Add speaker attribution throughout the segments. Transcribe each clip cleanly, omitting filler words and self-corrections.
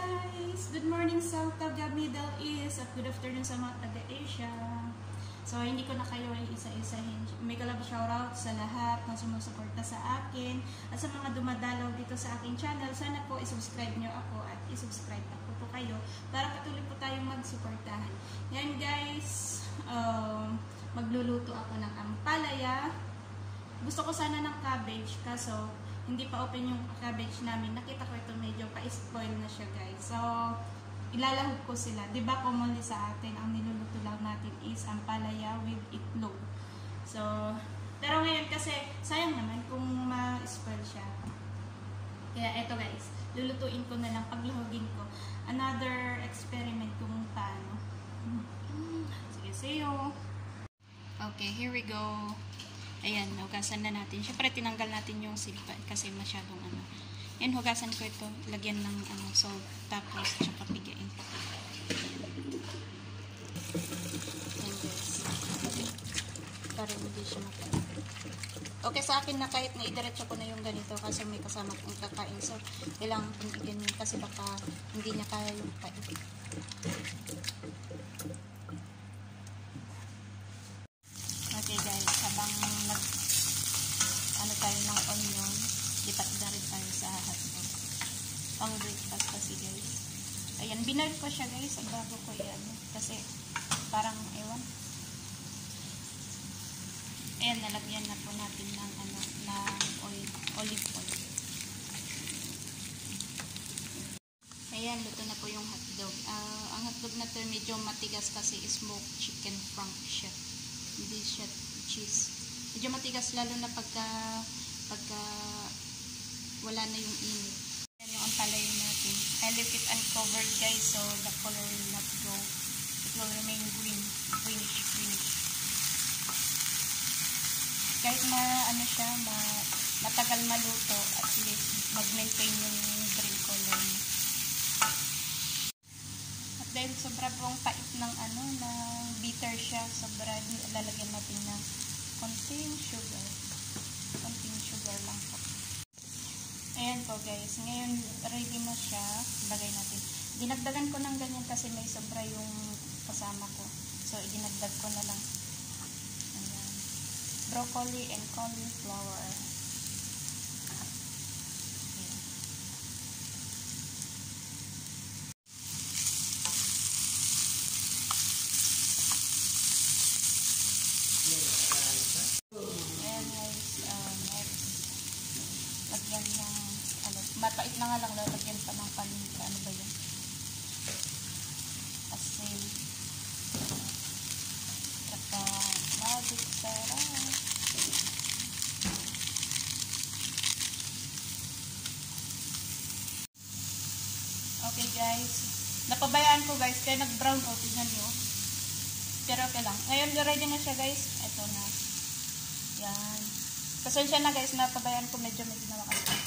Speaker 1: guys! Good morning sa taga Middle East at good afternoon sa mga taga Asia. So, hindi ko na kayo isa-isahin. May kalab shoutout sa lahat na sumusuporta sa akin at sa mga dumadalaw dito sa aking channel. Sana po isubscribe nyo ako at isubscribe ako po kayo para patuloy po tayong magsuportahan. Yan guys, magluluto ako ng ampalaya. Gusto ko sana ng cabbage kaso hindi pa open yung cabbage namin. Nakita ko ito medyo pa-spoil na siya guys. So, ilalahog ko sila. Diba commonly sa atin, ang niluluto lang natin is ampalaya with itlog. So, pero ngayon kasi, sayang naman kung ma-spoil siya. Kaya eto guys, lulutuin ko na lang, paglahogin ko. Another experiment kung paano. Sige, sayo. Okay, here we go. Ayan, hugasan na natin. Siyempre, tinanggal natin yung silpa kasi masyadong ano. Ayan, hugasan ko ito. Lagyan ng salt. Tapos, tsaka pigain. Ayan guys. Para hindi siya mapait. Okay sa akin na kahit na idiretso ko na yung ganito kasi may kasama kong kakain. So, kailangan kong i-ganyan kasi baka hindi niya kaya yung pait. Okay guys, habang tayo ng onion, lipat na rin tayo sa hotdog. Pang breakfast kasi guys. Ayan, binark ko siya guys, bago ko yan. Kasi parang ewan. Ayan, nalagyan na po natin ng oil, olive oil. Ayan, luto na po yung hotdog. Ang hotdog na to medyo matigas kasi smoked chicken frank siya. Hindi siya cheese. Medyo matigas lalo na pagka wala na yung init. Yan yung ampalaya natin. I left it uncovered guys, so the color will not go. It will remain greenish. Kahit siya, matagal maluto, at least mag-maintain yung green color niya. At dahil sobra pong pait ng bitter siya, sobra lalagyan natin ng konting sugar lang po. Ayan po guys, ngayon ready na siya. Lagay natin. Dinagdagan ko ng ganyan kasi may sobra yung kasama ko. So, idinagdag ko na lang. Ayan. Broccoli and cauliflower. Mapait na nga lang, lalagyan pa ng paminta. Ano ba yun? Asin. Saka magic sarap. Okay guys. Napabayaan ko guys, kaya nag-brown out. Tignan nyo. Pero okay lang. Ngayon, ready na siya guys. Ito na. Yan. Pasensya na guys, napabayaan ko medyo nakakalimutan.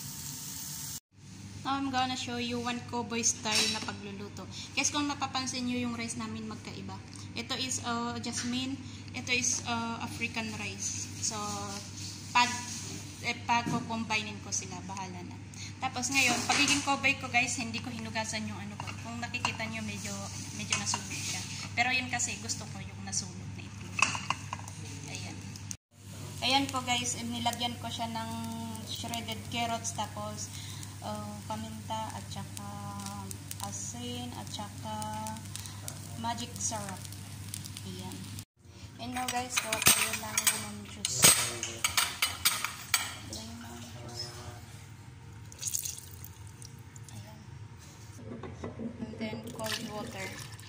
Speaker 1: Now, I'm gonna show you one cowboy style na pagluluto. Guys, kung napapansin nyo yung rice namin magkaiba. Ito is jasmine. Ito is African rice. So, pag-combine ko sila, bahala na. Tapos ngayon, pagiging cowboy ko guys, hindi ko hinugasan yung ko. Kung nakikita nyo, medyo nasunog siya. Pero yun kasi, gusto ko yung nasunog na itlog. Ayan. Ayan po guys, nilagyan ko siya ng shredded carrots, tapos paminta at saka asin at saka magic syrup. Ayan. And now guys, gawa tayo ng lemon juice. Ayan. And then cold water.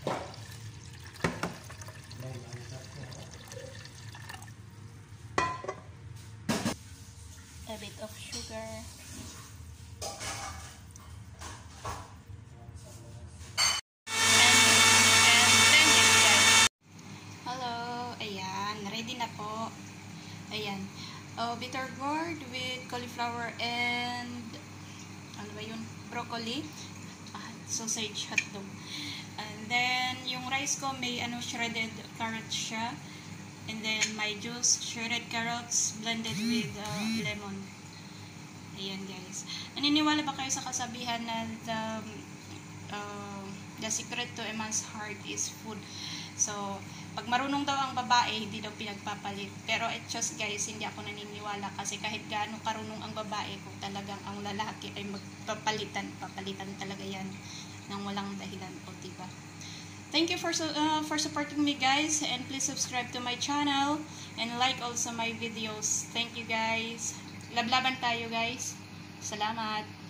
Speaker 1: A bit of sugar. Ready na po. Ayan. Bitter gourd with cauliflower and ano ba yun? Broccoli. Sausage hotdog. And then, yung rice ko may shredded carrots siya. And then, my juice, shredded carrots blended with lemon. Ayan guys. Naniniwala ba kayo sa kasabihan na the secret to a man's heart is food. So, pag marunong daw ang babae, hindi daw pinagpapalit. Pero just guys, hindi ako naniniwala kasi kahit gaano karunong ang babae, kung talagang ang lalaki ay magpapalitan, papalitan talaga yan nang walang dahilan po, diba? Thank you for supporting me guys, and please subscribe to my channel and like also my videos. Thank you guys. Lablaban tayo guys. Salamat.